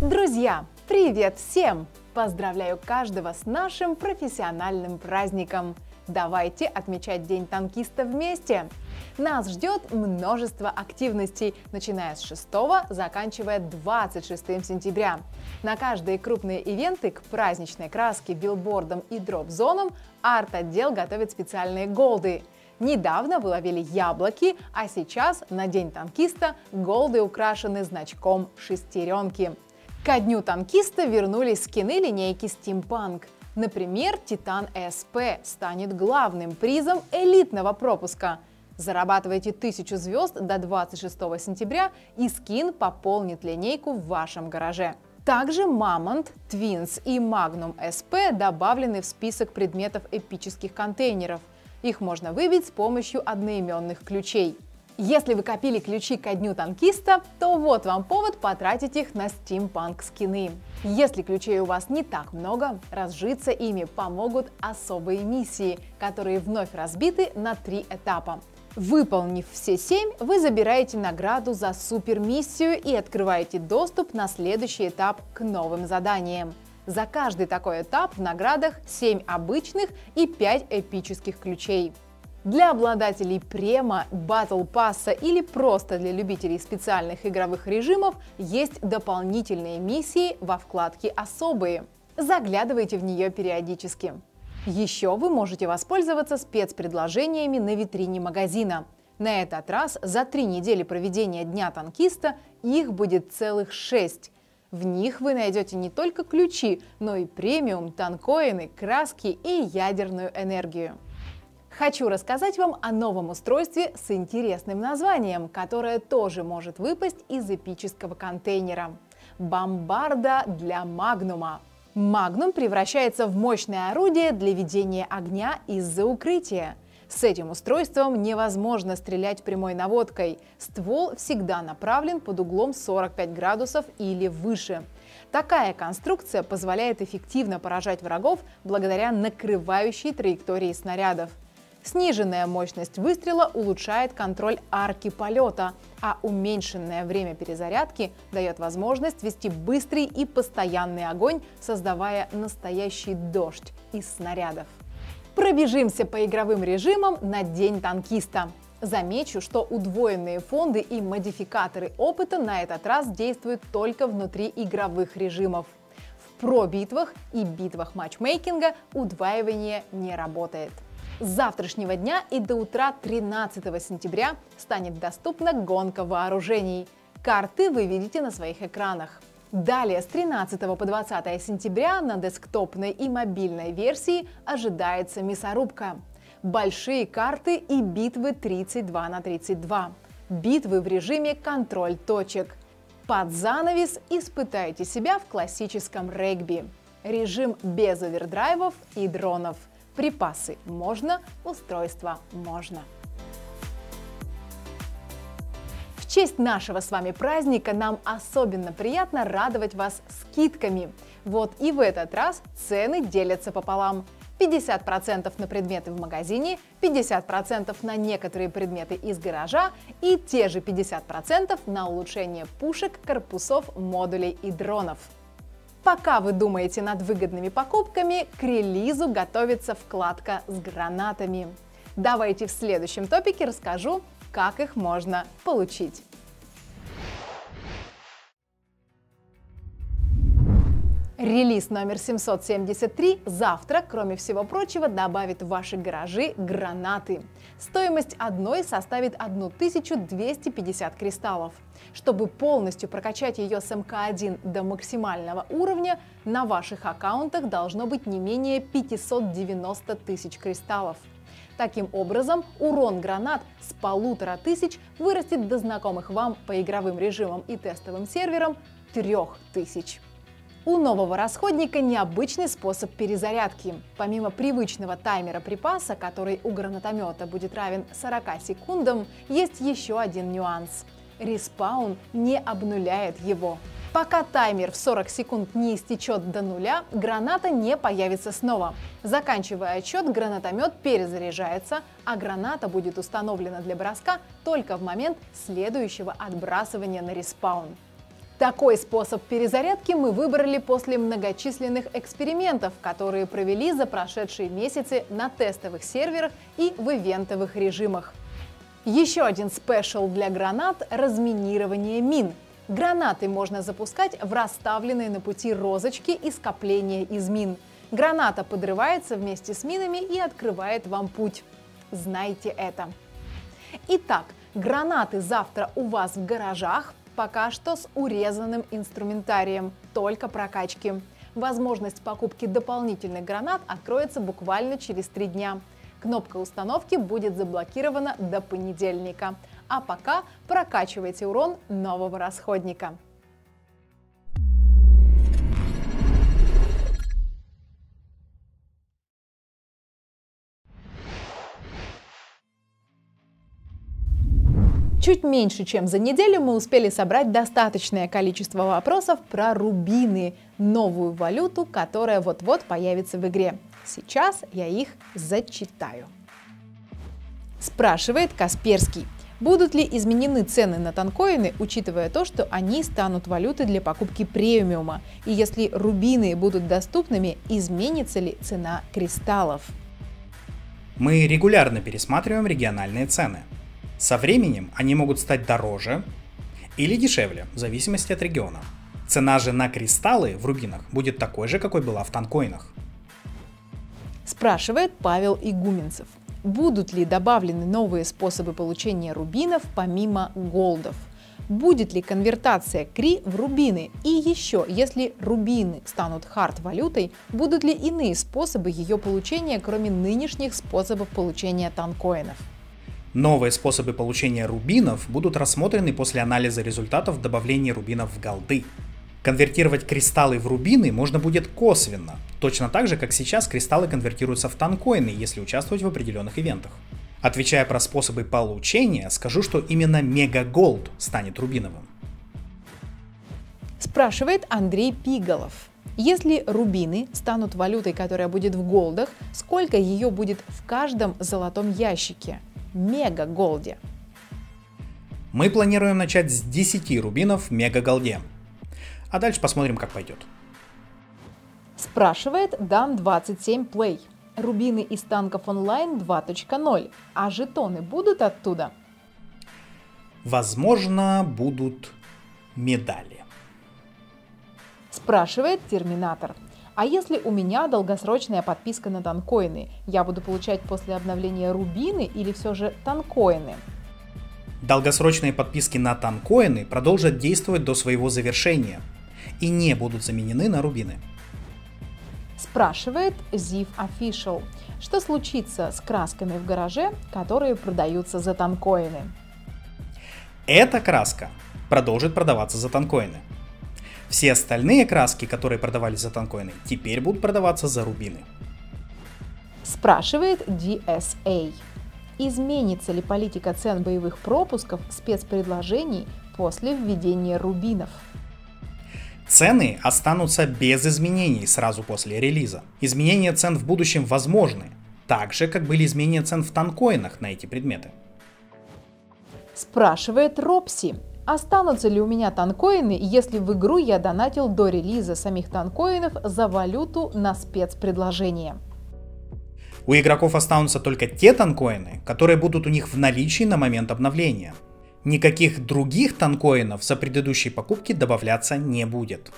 Друзья, привет всем! Поздравляю каждого с нашим профессиональным праздником! Давайте отмечать День танкиста вместе! Нас ждет множество активностей, начиная с 6, заканчивая 26 сентября. На каждые крупные ивенты к праздничной краске, билбордам и дроп-зонам арт-отдел готовит специальные голды. Недавно вы ловили яблоки, а сейчас на День танкиста голды украшены значком шестеренки. Ко дню танкиста вернулись скины линейки Steampunk. Например, Titan SP станет главным призом элитного пропуска. Зарабатывайте 1000 звезд до 26 сентября, и скин пополнит линейку в вашем гараже. Также Mammoth, Twins и Magnum SP добавлены в список предметов эпических контейнеров. Их можно выбить с помощью одноименных ключей. Если вы копили ключи ко дню танкиста, то вот вам повод потратить их на Steampunk скины. Если ключей у вас не так много, разжиться ими помогут особые миссии, которые вновь разбиты на 3 этапа. Выполнив все 7, вы забираете награду за супермиссию и открываете доступ на следующий этап к новым заданиям. За каждый такой этап в наградах 7 обычных и 5 эпических ключей. Для обладателей према, батл пасса или просто для любителей специальных игровых режимов есть дополнительные миссии во вкладке «Особые». Заглядывайте в нее периодически. Еще вы можете воспользоваться спецпредложениями на витрине магазина. На этот раз за 3 недели проведения Дня танкиста их будет целых 6. В них вы найдете не только ключи, но и премиум, танкоины, краски и ядерную энергию. Хочу рассказать вам о новом устройстве с интересным названием, которое тоже может выпасть из эпического контейнера. Бомбарда для Магнума. Магнум превращается в мощное орудие для ведения огня из-за укрытия. С этим устройством невозможно стрелять прямой наводкой. Ствол всегда направлен под углом 45 градусов или выше. Такая конструкция позволяет эффективно поражать врагов благодаря накрывающей траектории снарядов. Сниженная мощность выстрела улучшает контроль арки полета, а уменьшенное время перезарядки дает возможность вести быстрый и постоянный огонь, создавая настоящий дождь из снарядов. Пробежимся по игровым режимам на День танкиста. Замечу, что удвоенные фонды и модификаторы опыта на этот раз действуют только внутри игровых режимов. В про-битвах и битвах матчмейкинга удваивание не работает. С завтрашнего дня и до утра 13 сентября станет доступна гонка вооружений. Карты вы видите на своих экранах. Далее с 13 по 20 сентября на десктопной и мобильной версии ожидается мясорубка. Большие карты и битвы 32 на 32. Битвы в режиме контроль точек. Под занавес испытайте себя в классическом регби. Режим без овердрайвов и дронов. Припасы можно, устройство можно. В честь нашего с вами праздника нам особенно приятно радовать вас скидками. Вот и в этот раз цены делятся пополам. 50% на предметы в магазине, 50% на некоторые предметы из гаража и те же 50% на улучшение пушек, корпусов, модулей и дронов. Пока вы думаете над выгодными покупками, к релизу готовится вкладка с гранатами. Давайте в следующем топике расскажу, как их можно получить. Релиз номер 773 завтра, кроме всего прочего, добавит в ваши гаражи гранаты. Стоимость одной составит 1250 кристаллов. Чтобы полностью прокачать ее с МК1 до максимального уровня, на ваших аккаунтах должно быть не менее 590 тысяч кристаллов. Таким образом, урон гранат с 1500 вырастет до знакомых вам по игровым режимам и тестовым серверам 3000. У нового расходника необычный способ перезарядки. Помимо привычного таймера припаса, который у гранатомета будет равен 40 секундам, есть еще один нюанс. Респаун не обнуляет его. Пока таймер в 40 секунд не истечет до нуля, граната не появится снова. Заканчивая отсчет, гранатомет перезаряжается, а граната будет установлена для броска только в момент следующего отбрасывания на респаун. Такой способ перезарядки мы выбрали после многочисленных экспериментов, которые провели за прошедшие месяцы на тестовых серверах и в ивентовых режимах. Еще один спешл для гранат – разминирование мин. Гранаты можно запускать в расставленные на пути розочки и скопления из мин. Граната подрывается вместе с минами и открывает вам путь. Знайте это. Итак, гранаты завтра у вас в гаражах, пока что с урезанным инструментарием, только прокачки. Возможность покупки дополнительных гранат откроется буквально через 3 дня. Кнопка установки будет заблокирована до понедельника. А пока прокачивайте урон нового расходника. Чуть меньше, чем за неделю мы успели собрать достаточное количество вопросов про рубины, новую валюту, которая вот-вот появится в игре. Сейчас я их зачитаю. Спрашивает Касперский. Будут ли изменены цены на танкоины, учитывая то, что они станут валютой для покупки премиума? И если рубины будут доступными, изменится ли цена кристаллов? Мы регулярно пересматриваем региональные цены. Со временем они могут стать дороже или дешевле, в зависимости от региона. Цена же на кристаллы в рубинах будет такой же, какой была в танкоинах. Спрашивает Павел Игуменцев. Будут ли добавлены новые способы получения рубинов помимо голдов? Будет ли конвертация кри в рубины? И еще, если рубины станут хард-валютой, будут ли иные способы ее получения, кроме нынешних способов получения танкоинов? Новые способы получения рубинов будут рассмотрены после анализа результатов добавления рубинов в голды. Конвертировать кристаллы в рубины можно будет косвенно, точно так же, как сейчас кристаллы конвертируются в танкоины, если участвовать в определенных ивентах. Отвечая про способы получения, скажу, что именно мегаголд станет рубиновым. Спрашивает Андрей Пиголов. Если рубины станут валютой, которая будет в голдах, сколько ее будет в каждом золотом ящике? Мегаголде. Мы планируем начать с 10 рубинов в мегаголде. А дальше посмотрим, как пойдет. Спрашивает Dan27 Play. Рубины из танков онлайн 2.0. А жетоны будут оттуда? Возможно, будут медали. Спрашивает Терминатор. А если у меня долгосрочная подписка на танкоины, я буду получать после обновления рубины или все же танкоины? Долгосрочные подписки на танкоины продолжат действовать до своего завершения и не будут заменены на рубины. Спрашивает Ziv Official. Что случится с красками в гараже, которые продаются за танкоины? Эта краска продолжит продаваться за танкоины. Все остальные краски, которые продавались за танкоины, теперь будут продаваться за рубины. Спрашивает DSA. Изменится ли политика цен боевых пропусков спецпредложений после введения рубинов? Цены останутся без изменений сразу после релиза. Изменения цен в будущем возможны, так же, как были изменения цен в танкоинах на эти предметы. Спрашивает Ропси. Останутся ли у меня танкоины, если в игру я донатил до релиза самих танкоинов за валюту на спецпредложение? У игроков останутся только те танкоины, которые будут у них в наличии на момент обновления. Никаких других танкоинов за предыдущие покупки добавляться не будет.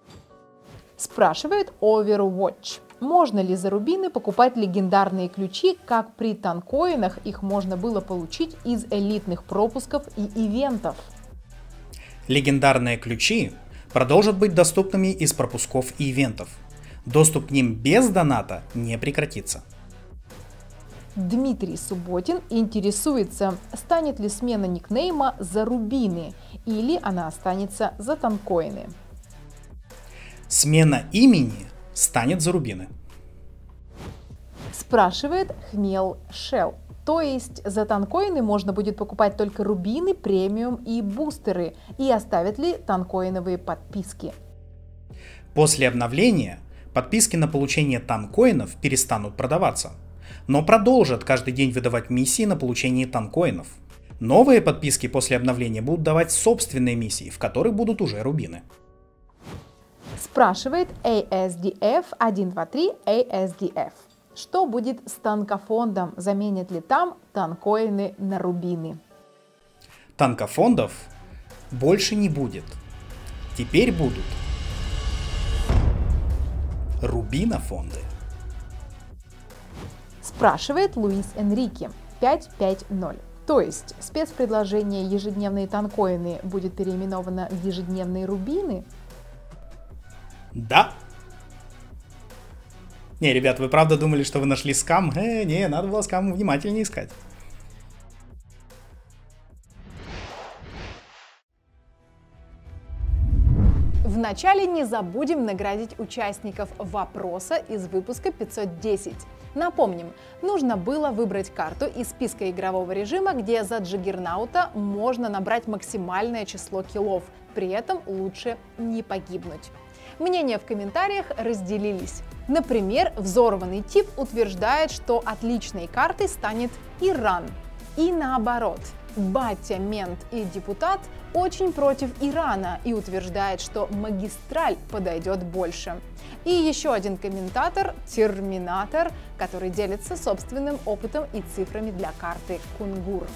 Спрашивает Overwatch. Можно ли за рубины покупать легендарные ключи, как при танкоинах их можно было получить из элитных пропусков и ивентов? Легендарные ключи продолжат быть доступными из пропусков и ивентов. Доступ к ним без доната не прекратится. Дмитрий Субботин интересуется, станет ли смена никнейма за рубины или она останется за танкоины. Смена имени станет за рубины. Спрашивает Хмел Шелл. То есть за танкоины можно будет покупать только рубины, премиум и бустеры, и оставят ли танкоиновые подписки? После обновления подписки на получение танкоинов перестанут продаваться, но продолжат каждый день выдавать миссии на получение танкоинов. Новые подписки после обновления будут давать собственные миссии, в которых будут уже рубины. Спрашивает ASDF 123 ASDF. Что будет с танкофондом? Заменят ли там танкоины на рубины? Танкофондов больше не будет. Теперь будут рубинофонды. Спрашивает Луис Энрике 550. То есть спецпредложение «Ежедневные танкоины» будет переименовано в «Ежедневные рубины»? Да. Не, ребят, вы правда думали, что вы нашли скам? Не, надо было скам внимательнее искать. Вначале не забудем наградить участников вопроса из выпуска 510. Напомним, нужно было выбрать карту из списка игрового режима, где за Джаггернаута можно набрать максимальное число киллов, при этом лучше не погибнуть. Мнения в комментариях разделились. Например, взорванный тип утверждает, что отличной картой станет Иран. И наоборот, Батя, мент и депутат очень против Ирана и утверждает, что магистраль подойдет больше. И еще один комментатор, Терминатор, который делится собственным опытом и цифрами для карты Кунгур.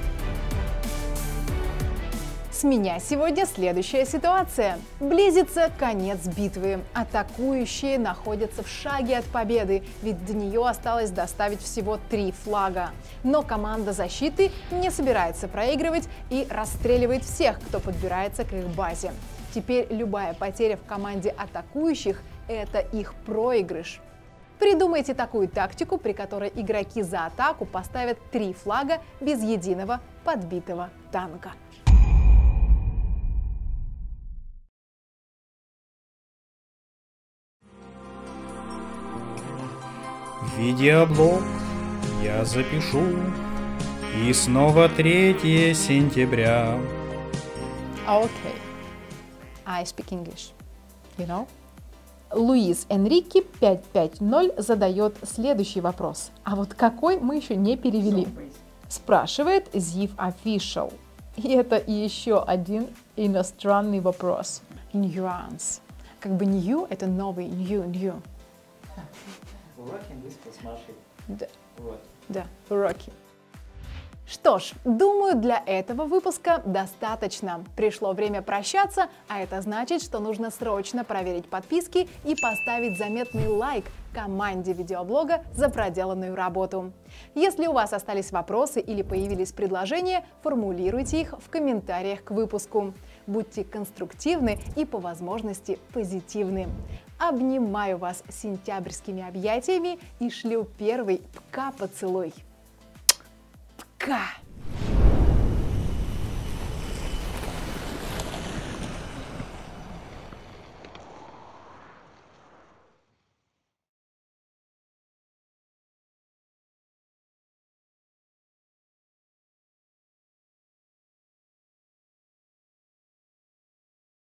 С меня сегодня следующая ситуация. Близится конец битвы. Атакующие находятся в шаге от победы, ведь до нее осталось доставить всего 3 флага. Но команда защиты не собирается проигрывать и расстреливает всех, кто подбирается к их базе. Теперь любая потеря в команде атакующих – это их проигрыш. Придумайте такую тактику, при которой игроки за атаку поставят 3 флага без единого подбитого танка. Видеоблог я запишу, и снова 3 сентября. Okay, I speak English, you know? Луис Энрике 550 задает следующий вопрос. А вот какой мы еще не перевели? Спрашивает Ziv Official. И это еще один иностранный вопрос. Nuance. Как бы new – это новый, new. Уроки английского с Машей. Да. Вот. Да, уроки. Что ж, думаю, для этого выпуска достаточно. Пришло время прощаться, а это значит, что нужно срочно проверить подписки и поставить заметный лайк команде видеоблога за проделанную работу. Если у вас остались вопросы или появились предложения, формулируйте их в комментариях к выпуску. Будьте конструктивны и по возможности позитивны. Обнимаю вас сентябрьскими объятиями и шлю первый ПК-поцелуй. Ка!